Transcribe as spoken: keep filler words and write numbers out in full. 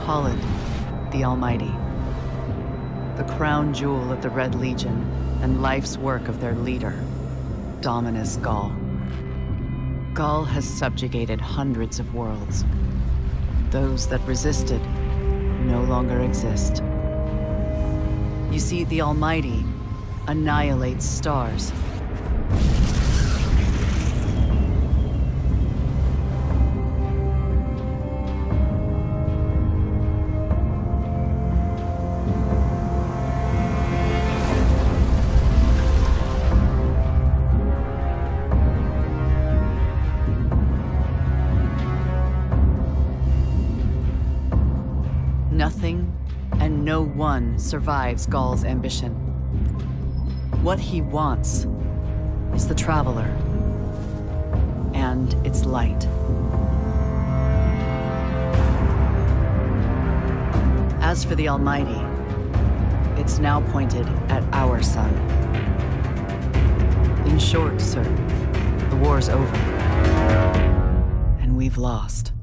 call it the Almighty. The crown jewel of the Red Legion and life's work of their leader, Dominus Ghaul. Ghaul has subjugated hundreds of worlds. Those that resisted no longer exist. You see, the Almighty annihilates stars. Nothing and no one survives Ghaul's ambition. What he wants is the Traveler and its light. As for the Almighty, it's now pointed at our sun. In short, sir, the war's over, and we've lost.